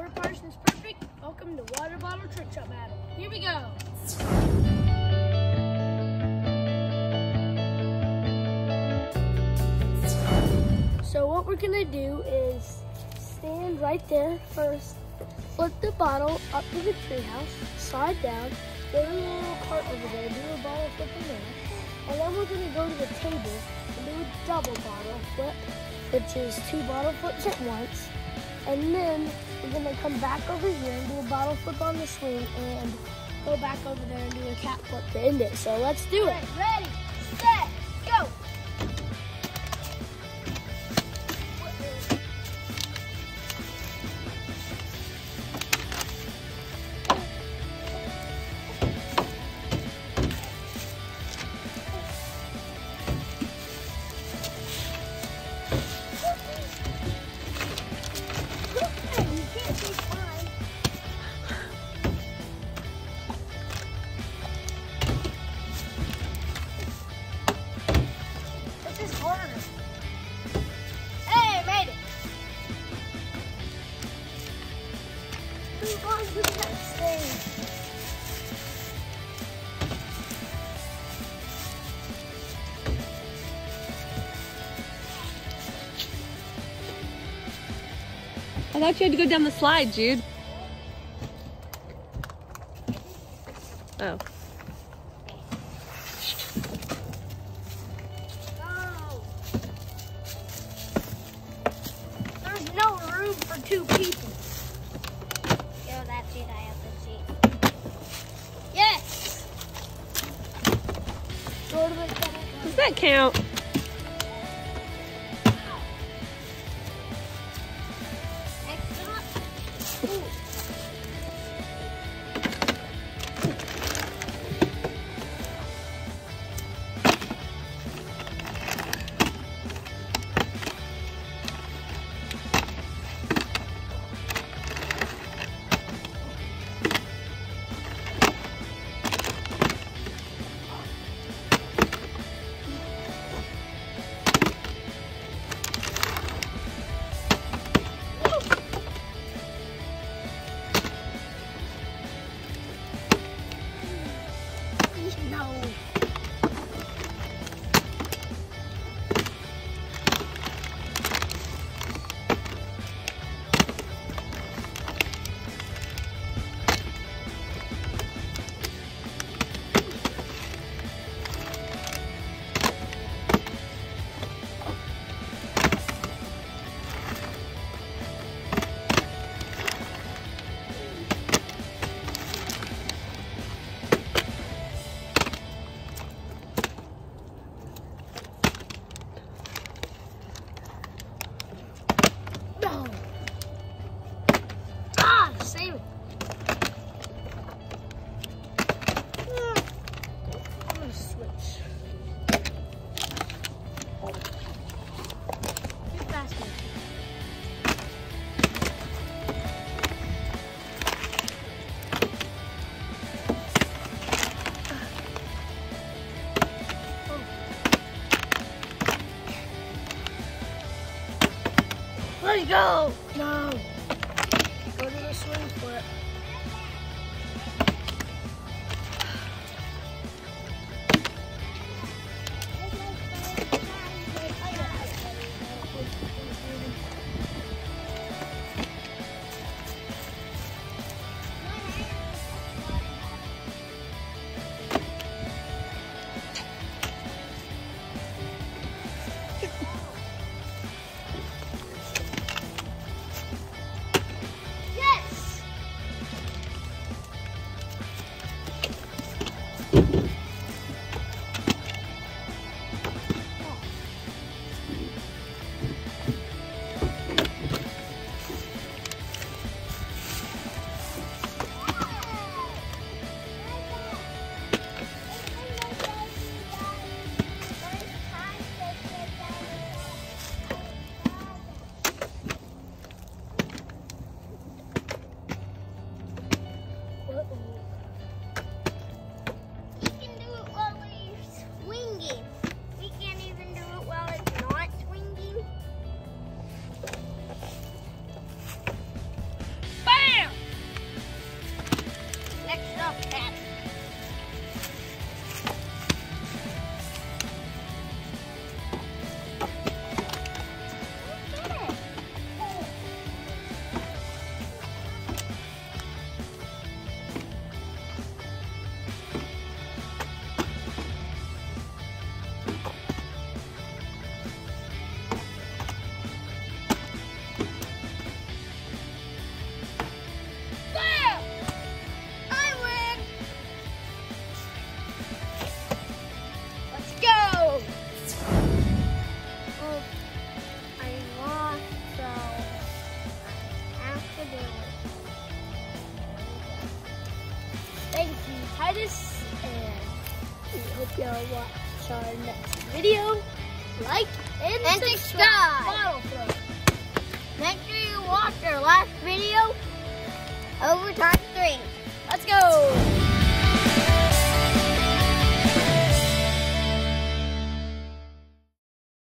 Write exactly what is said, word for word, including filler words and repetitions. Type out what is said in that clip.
preparation is perfect. Welcome to Water Bottle Trick Shot Battle. Here we go. So what we're gonna do is stand right there first, flip the bottle up to the treehouse, slide down, go to the little cart over there, do a bottle flip in there, and then we're gonna go to the table and do a double bottle flip, which is two bottle flips at once. And then we're gonna come back over here and do a bottle flip on the swing and go back over there and do a cat flip to end it. So let's do it. Ready, set, go. I thought you had to go down the slide, Jude. Oh. No. There's no room for two people. Yo, that's it. I have to see. Yes. Does that count? Titus, and we hope y'all watch our next video. Like and, And subscribe. subscribe. Bottle throw. Make sure you watch our last video, Overtime three. Let's go.